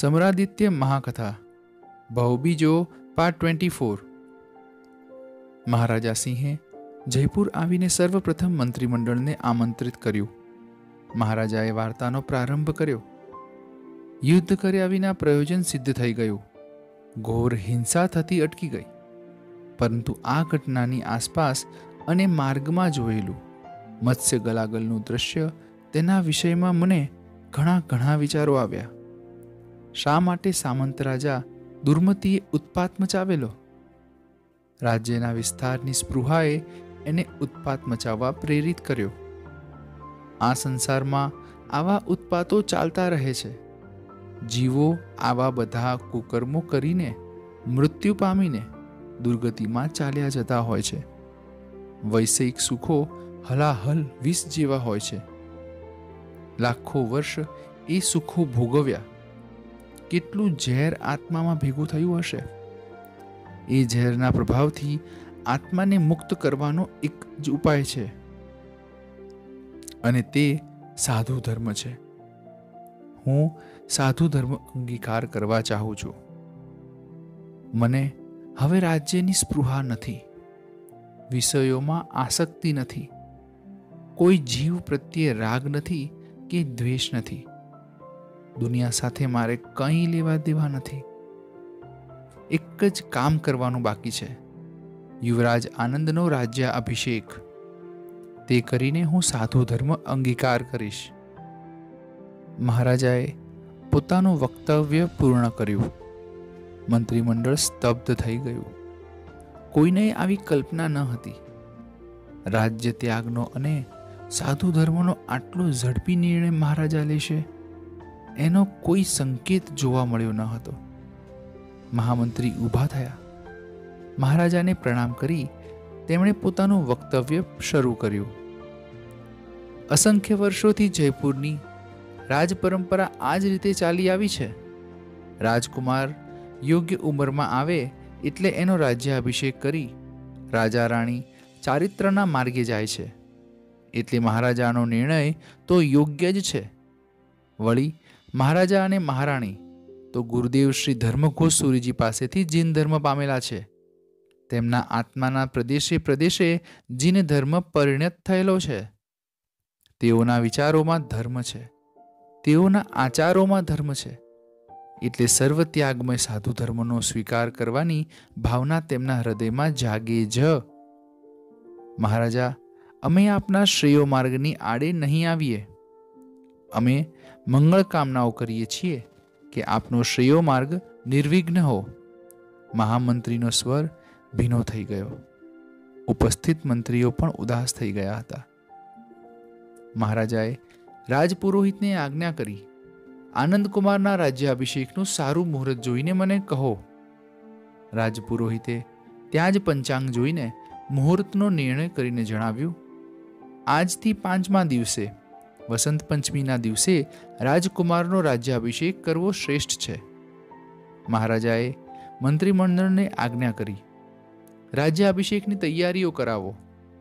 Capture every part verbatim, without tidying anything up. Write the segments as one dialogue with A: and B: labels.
A: સમરાદિત્ય મહાકથા ભાવબીજો part twenty four. મહારાજા સિંહે જયપુર આવીને સર્વપ્રથમ મંત્રીમંડળને આમંત્રિત કર્યું. મહારાજાએ વાર્તાનો પ્રારંભ કર્યો. યુદ્ધ કર્યા વિના પ્રયોજન સિદ્ધ થઈ ગયું. ઘોર હિંસા થતી અટકી ગઈ. પરંતુ આ ઘટનાની આસપાસ અને માર્ગમાં જોયેલું મત્સ્ય ગલાગલનું દ્રશ્ય, તેના વિષયમાં મને ઘણા ઘણા વિચારો આવ્યા. શા માટે સામંત રાજા દુર્મતીએ ઉત્પાત મચાવેલો? રાજ્યના વિસ્તારની સ્પૃહાએ એને ઉત્પાત મચાવવા પ્રેરિત કર્યો. આ સંસારમાં આવા ઉત્પાતો ચાલતા રહે છે. જીવો આવા બધા કુકર્મો કરીને મૃત્યુ પામીને દુર્ગતિમાં ચાલ્યા જતા હોય છે. વૈષયિક સુખો હલાહલ વિષ જેવા હોય છે. લાખો વર્ષ એ સુખો ભોગવ્યા. કેટલું ઝેર આત્મામાં ભેગું થયું હશે. એ ઝેરના પ્રભાવથી આત્માને મુક્ત કરવાનો એક જ ઉપાય છે, અને તે સાધુ ધર્મ છે. હું સાધુ ધર્મ અંગીકાર કરવા ચાહું છું. મને હવે રાજ્યની સ્પૃહા નથી. વિષયોમાં આસક્તિ નથી. કોઈ જીવ પ્રત્યે રાગ નથી કે દ્વેષ નથી. દુનિયા સાથે મારે કંઈ લેવા દેવા નથી. એક જ કામ કરવાનું બાકી છે, યુવરાજ આનંદનો રાજ્ય અભિષેક. તે કરીને હું સાધુ ધર્મ અંગીકાર કરીશ. મહારાજાએ પોતાનું વક્તવ્ય પૂર્ણ કર્યું. મંત્રીમંડળ સ્તબ્ધ થઈ ગયું. કોઈને આવી કલ્પના ન હતી. રાજ્ય ત્યાગનો અને સાધુ ધર્મનો આટલો ઝડપી નિર્ણય મહારાજા લેશે, એનો કોઈ સંકેત જોવા મળ્યો ન હતો. મહામંત્રી ઊભા થયા. મહારાજાને પ્રણામ કરી તેમણે પોતાનું વક્તવ્ય શરૂ કર્યું. અસંખ્ય વર્ષોથી જયપુરની રાજ પરંપરા આ જ રીતે ચાલી આવી છે. રાજકુમાર યોગ્ય ઉંમરમાં આવે એટલે એનો રાજ્યાભિષેક કરી રાજા રાણી ચારિત્રના માર્ગે જાય છે. એટલે મહારાજાનો નિર્ણય તો યોગ્ય જ છે. વળી મહારાજા અને મહારાણી તો ગુરુદેવ શ્રી ધર્મઘોષ સૂરીજી પાસેથી જીન ધર્મ પામેલા છે. તેમના આત્માના પ્રદેશે પ્રદેશે જીન ધર્મ પરિણત થયેલો છે. તેઓના વિચારોમાં ધર્મ છે. તેઓના આચારોમાં ધર્મ છે. એટલે સર્વ ત્યાગમય સાધુ ધર્મનો સ્વીકાર કરવાની ભાવના તેમના હૃદયમાં જાગે જ. મહારાજા, અમે આપના શ્રેયો માર્ગની આડે નહીં આવીએ. અમે મંગળ કામનાઓ કરીએ છીએ કે આપનો શ્રેયો માર્ગ નિર્વિઘ્ન હો. મહામંત્રીનો સ્વર ભીનો થઈ ગયો. ઉપસ્થિત મંત્રીઓ પણ ઉદાસ થઈ ગયા હતા. મહારાજાએ રાજપુરોહિતને આજ્ઞા કરી, આનંદકુમારના રાજ્યાભિષેકનું સારું મુહૂર્ત જોઈને મને કહો. રાજપુરોહિતે ત્યાં જ પંચાંગ જોઈને મુહૂર્તનો નિર્ણય કરીને જણાવ્યું, આજથી પાંચમા દિવસે વસંત પંચમીના દિવસે રાજકુમારનો રાજ્યાભિષેક કરવો શ્રેષ્ઠ છે. મહારાજાએ મંત્રીમંડળને આજ્ઞા કરી, રાજ્યાભિષેકની તૈયારીઓ કરાવો.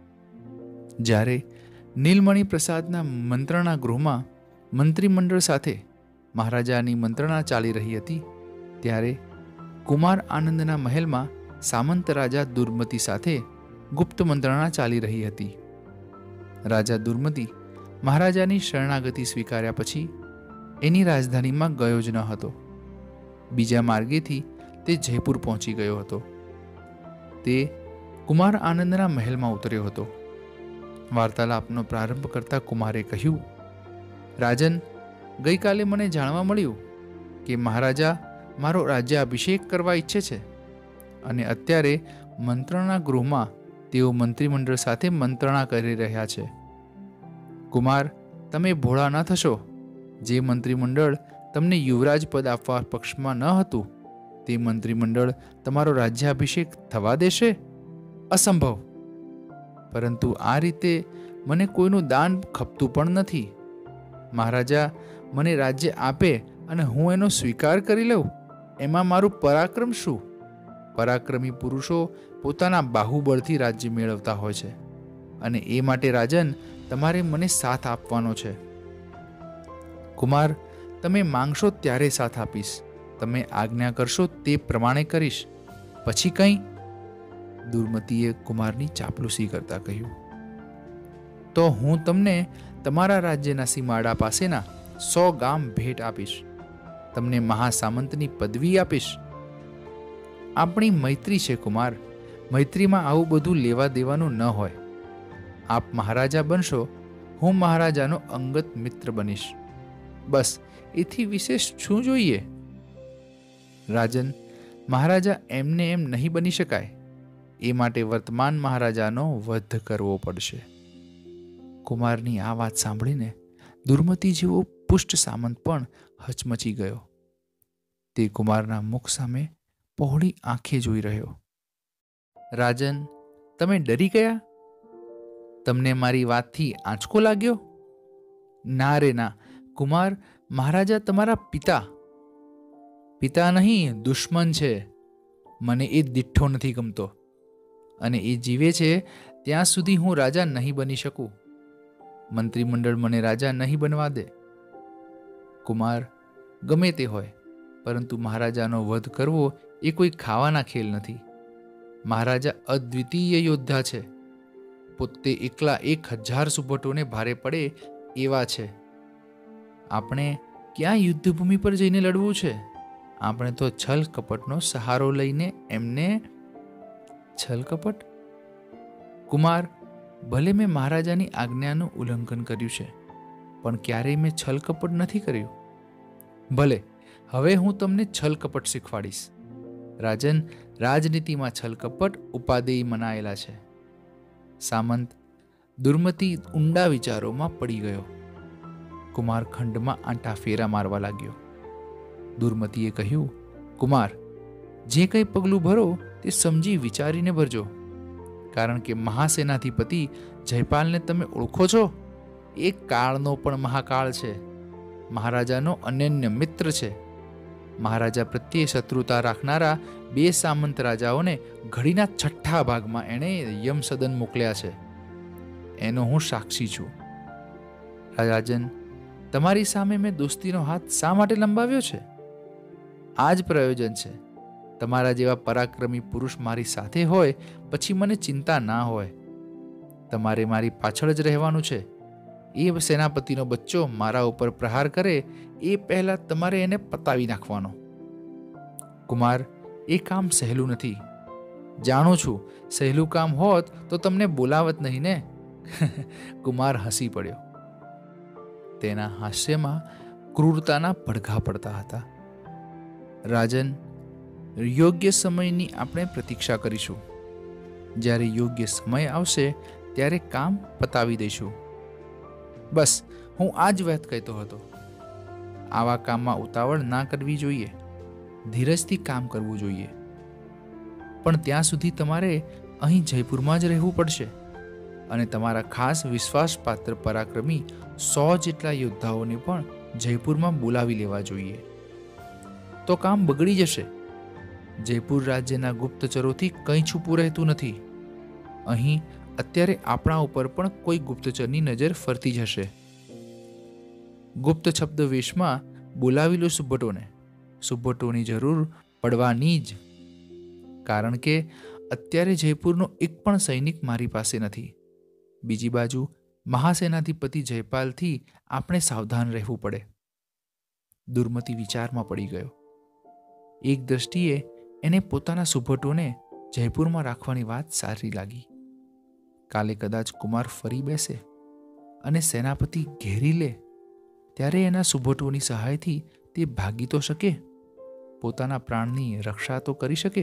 A: જ્યારે નીલમણિ પ્રસાદના મંત્રણા ગૃહમાં મંત્રીમંડળ સાથે મહારાજાની મંત્રણા ચાલી રહી હતી, ત્યારે કુમાર આનંદના મહેલમાં સામંત રાજા દુર્મતી સાથે ગુપ્ત મંત્રણા ચાલી રહી હતી. રાજા દુર્મતી મહારાજાની શરણાગતિ સ્વીકાર્યા પછી એની રાજધાનીમાં ગયો જ ન હતો. બીજા માર્ગેથી તે જયપુર પહોંચી ગયો હતો. તે કુમાર આનંદના મહેલમાં ઉતર્યો હતો. વાર્તાલાપનો પ્રારંભ કરતા કુમારે કહ્યું, રાજન, ગઈકાલે મને જાણવા મળ્યું કે મહારાજા મારો રાજ્યાભિષેક કરવા ઈચ્છે છે, અને અત્યારે મંત્રણા ગૃહમાં તેઓ મંત્રીમંડળ સાથે મંત્રણા કરી રહ્યા છે. કુમાર, તમે ભોળા ન થશો. જે મંત્રીમંડળ તમને યુવરાજ પદ આપવા પક્ષમાં ન હતું, તે મંત્રીમંડળ તમારો રાજ્યાભિષેક થવા દેશે? અસંભવ. પરંતુ આ રીતે મને કોઈનું દાન ખપતું પણ નથી. મહારાજા મને રાજ્ય આપે અને હું એનો સ્વીકાર કરી લઉં, એમાં મારું પરાક્રમ શું? પરાક્રમી પુરુષો પોતાના બાહુબળથી રાજ્ય મેળવતા હોય છે, અને એ માટે રાજન, તમારે મને સાથ આપવાનો છે. કુમાર, તમે માંગશો ત્યારે સાથ આપીશ. તમે આજ્ઞા કરશો તે પ્રમાણે કરીશ. પછી કંઈ? દુર્મતીએ કુમારની ચાપલૂસી કરતા કહ્યું. તો હું તમને તમારા રાજ્યના સીમાડા પાસેના સો ગામ ભેટ આપીશ. તમને મહાસામંતની પદવી આપીશ. આપણી મૈત્રી છે કુમાર. મૈત્રીમાં આવું બધું લેવા દેવાનું ન હોય. આપ મહારાજા બનશો, હું મહારાજાનો અંગત મિત્ર બનીશ. બસ, એથી વિશેષ શું જોઈએ? રાજન, મહારાજા એમને એમ નહીં બની શકાય. એ માટે વર્તમાન મહારાજાનો વધ કરવો પડશે. કુમારની આ વાત સાંભળીને દુર્મતી જેવો પુષ્ટ સામંત પણ હચમચી ગયો. તે કુમારના મુખ સામે પહોળી આંખે જોઈ રહ્યો. રાજન, તમે ડરી ગયા? તમને મારી વાતથી આંચકો લાગ્યો? ના રે ના કુમાર, મહારાજા તમારા પિતા પિતા નહીં, દુશ્મન છે. મને એ દિઠ્ઠો નથી ગમતો, અને એ જીવે છે ત્યાં સુધી હું રાજા નહીં બની શકું. મંત્રીમંડળ મને રાજા નહીં બનવા દે. કુમાર, ગમે તે હોય, પરંતુ મહારાજાનો વધ કરવો એ કોઈ ખાવાના ખેલ નથી. મહારાજા અદ્વિતીય યોદ્ધા છે. પોતે એકલા એક હજાર સુભટોને ભારે પડે એવા છે. આપણે ક્યાં યુદ્ધભૂમિ પર જઈને લડવું છે? આપણે તો છલ કપટનો સહારો લઈને એમને. છલ કપટ? કુમાર, ભલે મેં મહારાજાની આજ્ઞાનું ઉલ્લંઘન કર્યું છે, પણ ક્યારેય મેં છલ કપટ નથી કર્યું. ભલે, હવે હું તમને છલ કપટ શીખવાડીશ. રાજન, રાજનીતિમાં છલ કપટ ઉપાદેય મનાયેલા છે. સામંત દુર્મતી ઊંડા વિચારોમાં પડી ગયો. કુમાર ખંડમાં આંટા ફેરા મારવા લાગ્યો. દુર્મતીએ કહ્યું, કુમાર, જે કંઈ પગલું ભરો તે સમજી વિચારીને ભરજો. કારણ કે મહાસેનાધિપતિ જયપાલને તમે ઓળખો છો? એ કાળનો પણ મહાકાળ છે. મહારાજાનો અનન્ય મિત્ર છે. મહારાજા પ્રત્યે શત્રુતા રાખનારા બે સામંત રાજાઓને ઘડીના છઠ્ઠા ભાગમાં એણે યમસદન મોકલ્યા છે. એનો હું સાક્ષી છું. રાજન, તમારી સામે મેં દોસ્તીનો હાથ શા માટે લંબાવ્યો છે? આ જ પ્રયોજન છે. તમારા જેવા પરાક્રમી પુરુષ મારી સાથે હોય પછી મને ચિંતા ના હોય. તમારે મારી પાછળ જ રહેવાનું છે. એ સેનાપતિનો બચ્ચો મારા ઉપર પ્રહાર કરે એ પહેલા તમારે એને પતાવી નાખવાનો. કુમાર, એ કામ સહેલું નથી. જાણું છું, સહેલું કામ હોત તો તમને બોલાવત નહીં ને. કુમાર હસી પડ્યો. તેના હાસ્યમાં ક્રૂરતાના પડઘા પડતા હતા. રાજન, યોગ્ય સમયની આપણે પ્રતીક્ષા કરીશું. જ્યારે યોગ્ય સમય આવશે ત્યારે કામ પતાવી દઈશું. બસ, હું આ જ વાત કહેતો હતો. આવા કામમાં ઉતાવળ ના કરવી જોઈએ. ધીરજથી કામ કરવું જોઈએ. પણ ત્યાં સુધી તમારે અહીં જયપુરમાં જ રહેવું પડશે, અને તમારા ખાસ વિશ્વાસપાત્ર પરાક્રમી સો જેટલા યોદ્ધાઓને પણ જયપુરમાં બોલાવી લેવા જોઈએ. તો કામ બગડી જશે. જયપુર રાજ્યના ગુપ્તચરોથી કંઈ છૂપું રહેતું નથી. અહીં અત્યારે આપણા ઉપર પણ કોઈ ગુપ્તચરની નજર ફરતી જ હશે. ગુપ્ત છબ્દ વેશમાં બોલાવી લો સુભટોને. સુભટોની જરૂર પડવાની જ. કારણ કે અત્યારે જયપુરનો એક પણ સૈનિક મારી પાસે નથી. બીજી બાજુ મહાસેનાધિપતિ જયપાલથી આપણે સાવધાન રહેવું પડે. દુર્મતી વિચારમાં પડી ગયો. એક દ્રષ્ટિએ એને પોતાના સુભટોને જયપુરમાં રાખવાની વાત સારી લાગી. કાલે કદાચ કુમાર ફરી બેસે અને સેનાપતિ ઘેરી લે ત્યારે એના સુભટોની સહાયથી તે ભાગી તો શકે, પોતાના પ્રાણની રક્ષા તો કરી શકે.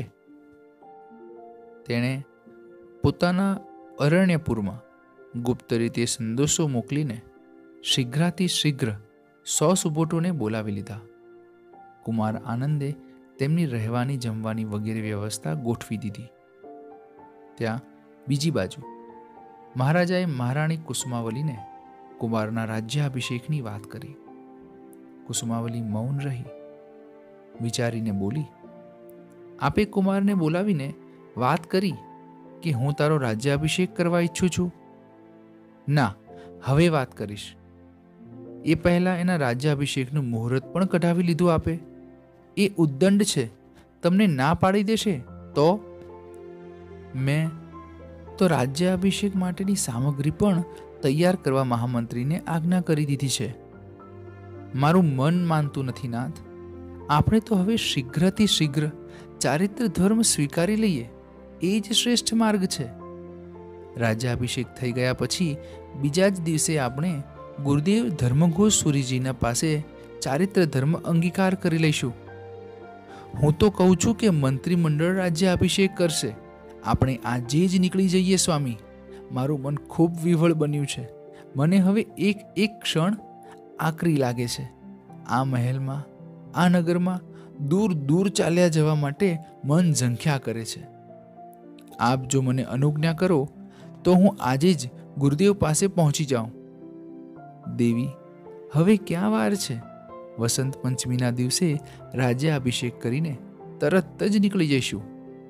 A: તેણે પોતાના અરણ્યપુરમાં ગુપ્ત રીતે સંદેશો મોકલીને શીઘ્રાતિ શીઘ્ર સો સુભટોને બોલાવી લીધા. કુમાર આનંદે તેમની રહેવાની જમવાની વગેરે વ્યવસ્થા ગોઠવી દીધી. ત્યાં બીજી બાજુ મહારાજાએ મહારાણી કુસુમાવલીને કુમારના રાજ્યાભિષેકની વાત કરી. કુસુમાવલી મૌન રહી. વિચારીને બોલી, આપે કુમારને બોલાવીને વાત કરી કે હું તારો રાજ્યાભિષેક કરવા ઈચ્છું છું? ના, હવે વાત કરીશ. એ પહેલા એના રાજ્યાભિષેકનું મુહૂર્ત પણ કઢાવી લીધું આપે. એ ઉદ્દંડ છે, તમને ના પાડી દેશે તો? મેં તો રાજ્યાભિષેક માટેની સામગ્રી પણ તૈયાર કરવા મહામંત્રીને આજ્ઞા કરી દીધી છે. મારું મન માનતું નથી નાથ. આપણે તો હવે શીઘ્રથી શીઘ્ર ચારિત્ર ધર્મ સ્વીકારી લઈએ, એ જ શ્રેષ્ઠ માર્ગ છે. રાજ્યાભિષેક થઈ ગયા પછી બીજા જ દિવસે આપણે ગુરુદેવ ધર્મઘોષ સુરીજીના પાસે ચારિત્ર ધર્મ અંગીકાર કરી લઈશું. હું તો કહું છું કે મંત્રીમંડળ રાજ્યાભિષેક કરશે. આપણે આજે જ નીકળી જઈએ સ્વામી. મારું મન ખૂબ વિહવળ બન્યું છે. મને હવે એક એક ક્ષણ આકરી લાગે છે. આ મહેલમાં, આ નગરમાં દૂર દૂર ચાલ્યા જવા માટે મન ઝંખ્યા કરે છે. આપ જો મને અનુજ્ઞા કરો તો હું આજે જ ગુરુદેવ પાસે પહોંચી જાઉં. દેવી, હવે ક્યાં વાર છે? વસંત પંચમીના દિવસે રાજ્યાભિષેક કરીને તરત જ નીકળી જઈશું.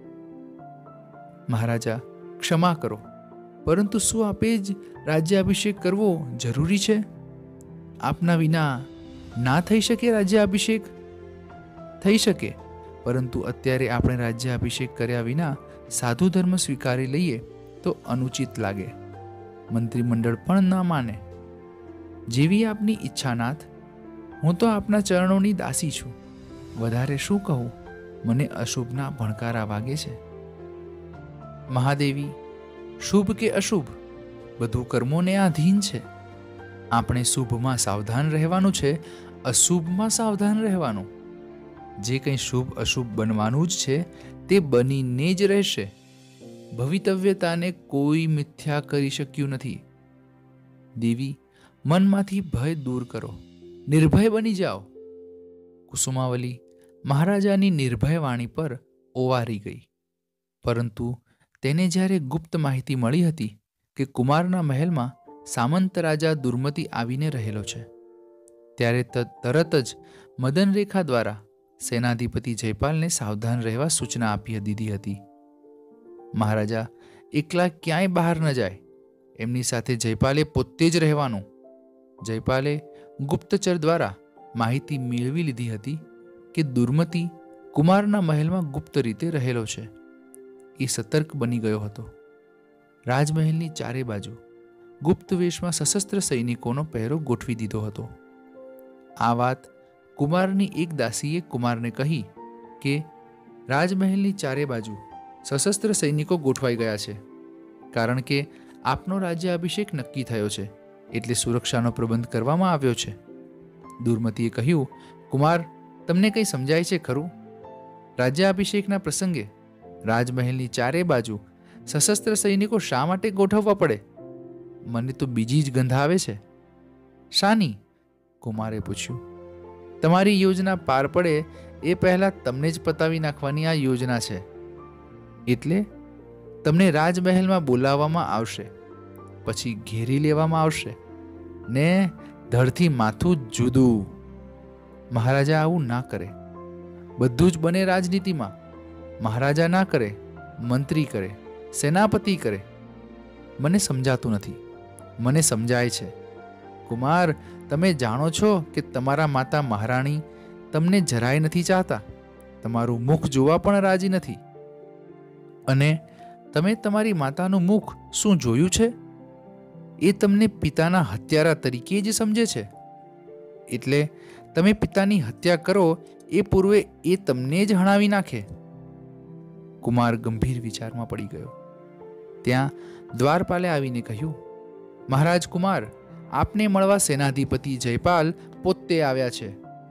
A: મહારાજા, ક્ષમા કરો, પરંતુ શું આપે જ રાજ્યાભિષેક કરવો જરૂરી છે? આપના વિના ના થઈ શકે રાજ્યાભિષેક? થઈ શકે, પરંતુ અત્યારે આપણે રાજ્યાભિષેક કર્યા વિના સાધુ ધર્મ સ્વીકારી લઈએ તો અનુચિત લાગે. મંત્રીમંડળ પણ ન માને. જેવી આપની ઈચ્છા નાથ. હું તો આપના ચરણોની દાસી છું. વધારે શું કહું? મને અશુભના ભણકારા વાગે છે. મહાદેવી, શુભ કે અશુભ બધું કર્મોને આધીન છે. આપણે શુભમાં સાવધાન રહેવાનું છે, અશુભમાં સાવધાન રહેવાનું. જે કંઈ શુભ અશુભ બનવાનું જ છે તે બનીને જ રહેશે. ભવિતવ્યતાને કોઈ મિથ્યા કરી શક્યું નથી. દેવી, મનમાંથી ભય દૂર કરો, નિર્ભય બની જાઓ. કુસુમાવલી મહારાજાની નિર્ભય વાણી પર ઓવારી ગઈ. પરંતુ તેને જ્યારે ગુપ્ત માહિતી મળી હતી કે કુમારના મહેલમાં સામંત રાજા દુર્મતિ આવીને રહેલો છે, ત્યારે તરત જ મદનરેખા દ્વારા સેનાધિપતિ જયપાલને સાવધાન રહેવા સૂચના આપી દીધી હતી. મહારાજા એકલા ક્યાંય બહાર ન જાય. એમની સાથે જયપાલે પોતે જ રહેવાનું. જયપાલે ગુપ્તચર દ્વારા માહિતી મેળવી લીધી હતી કે દુર્મતિ કુમારના મહેલમાં ગુપ્ત રીતે રહેલો છે. એ સતર્ક બની ગયો હતો. રાજમહેલની ચારે બાજુ ગુપ્ત વેશમાં સશસ્ત્ર સૈનિકોનો પહેરો ગોઠવી દીધો હતો. આ વાત કુમારની એક દાસીએ કુમારને કહી કે રાજમહેલની ચારે બાજુ સશસ્ત્ર સૈનિકો ગોઠવાઈ ગયા છે, કારણ કે આપનો રાજ્યાભિષેક નક્કી થયો છે, એટલે સુરક્ષાનો પ્રબંધ કરવામાં આવ્યો છે. દુર્મતીએ કહ્યું, કુમાર, તમને કંઈ સમજાય છે ખરું? રાજ્યાભિષેકના પ્રસંગે રાજમહેલની ચારે બાજુ સશસ્ત્ર સૈનિકો શા માટે ગોઠવવા પડે? મને તો બીજી જ ગંધ આવે છે. શાની? કુમારે પૂછ્યું. તમારી યોજના પાર પડે એ પહેલા તમને જ પતાવી નાખવાની આ યોજના છે. એટલે તમને રાજમહેલમાં બોલાવવામાં આવશે, પછી ઘેરી લેવામાં આવશે ને ધડથી માથું જુદું. મહારાજા આવું ના કરે. બધું જ બને રાજનીતિમાં. મહારાજા ના કરે, મંત્રી કરે, સેનાપતિ કરે. મને સમજાતું નથી. મને સમજાય છે. કુમાર, તમે જાણો છો કે તમારા માતા મહારાણી તમને જરાય નથી ચાહતા. તમારું મુખ જોવા પણ રાજી નથી. અને તમે તમારી માતાનું મુખ શું જોયું છે? એ તમને પિતાના હત્યારા તરીકે જ સમજે છે. એટલે તમે પિતાની હત્યા કરો એ પૂર્વે એ તમને જ હણાવી નાખે. કુમાર ગંભીર વિચારમાં પડી ગયો. ત્યાં દ્વારપાલે આવીને કહ્યું, મહારાજ કુમાર, આપને મળવા સેનાધિપતિ જયપાલ પોતે આવ્યા છે.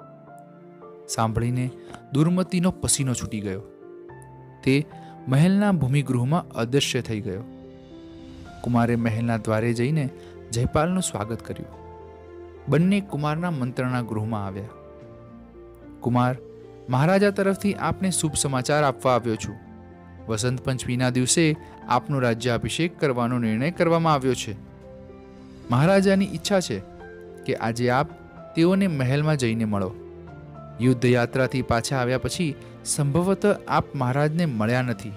A: સાંભળીને દુર્મતીનો પસીનો છૂટી ગયો. તે મહેલના ભૂમિગૃહમાં અદૃશ્ય થઈ ગયો. કુમારે મહેલના દ્વારે જઈને જયપાલનું સ્વાગત કર્યું. બંને કુમારના મંત્રણા ગૃહમાં આવ્યા. કુમાર, મહારાજા તરફથી આપને શુભ સમાચાર આપવા આવ્યો છું. વસંત પંચમીના દિવસે આપનો રાજ્યાભિષેક કરવાનો નિર્ણય કરવામાં આવ્યો છે. મહારાજાની ઈચ્છા છે કે આજે આપ તેઓને મહેલમાં જઈને મળો. યુદ્ધ યાત્રાથી પાછા આવ્યા પછી સંભવતઃ આપ મહારાજને મળ્યા નથી.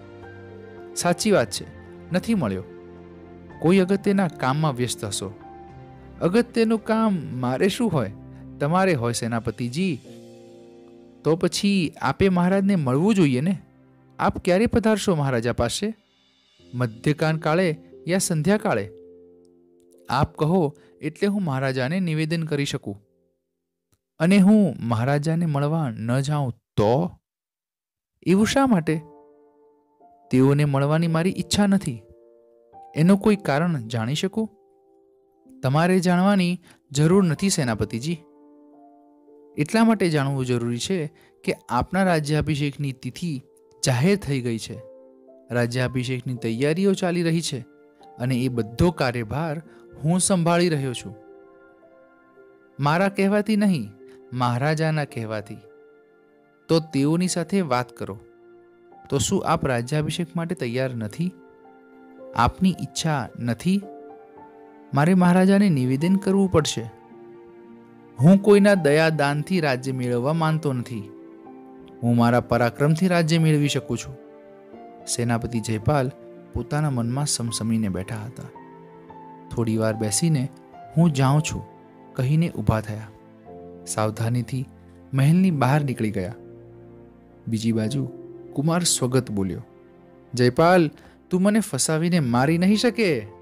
A: સાચી વાત છે, નથી મળ્યો. કોઈ અગત્યના કામમાં વ્યસ્ત હશો. અગત્યનું કામ મારે શું હોય, તમારે હોય સેનાપતિજી. તો પછી આપે મહારાજને મળવું જોઈએ ને. આપ ક્યારે પધારશો મહારાજા પાસે? મધ્યકાન કાળે યા સંધ્યા કાળે? આપ કહો એટલે હું મહારાજાને નિવેદન કરી શકું. અને હું મહારાજાને મળવા ન જાઉં તો? એવું શા માટે? તેઓને મળવાની મારી ઈચ્છા નથી. એનું કોઈ કારણ જાણી શકું? તમારે જાણવાની જરૂર નથી સેનાપતિજી. એટલા માટે જાણવું જરૂરી છે કે આપના રાજ્યાભિષેકની તિથિ જાહેર થઈ ગઈ છે. રાજ્યાભિષેકની તૈયારીઓ ચાલી રહી છે અને એ બધો કાર્યભાર હું સંભાળી રહ્યો છું. મારા કહેવાથી નહીં, મહારાજાના કહેવાથી. તો તેઓની સાથે વાત કરો. તો શું આપ રાજ્યાભિષેક માટે તૈયાર નથી? આપની ઈચ્છા નથી? મારે મહારાજાને નિવેદન કરવું પડશે. હું કોઈના દયાદાનથી રાજ્ય મેળવવા માંગતો નથી. હું મારા પરાક્રમથી રાજ્ય મેળવી શકું છું. સેનાપતિ જયપાલ પોતાના મનમાં સમસમીને બેઠા હતા. થોડી વાર બેસીને હું જાઉં છું કહીને ઊભા થયા. સાવધાનીથી મહેલની બહાર નીકળી ગયા. બીજી બાજુ કુમાર સ્વગત બોલ્યો, જયપાલ, તું મને ફસાવીને મારી નહીં શકે.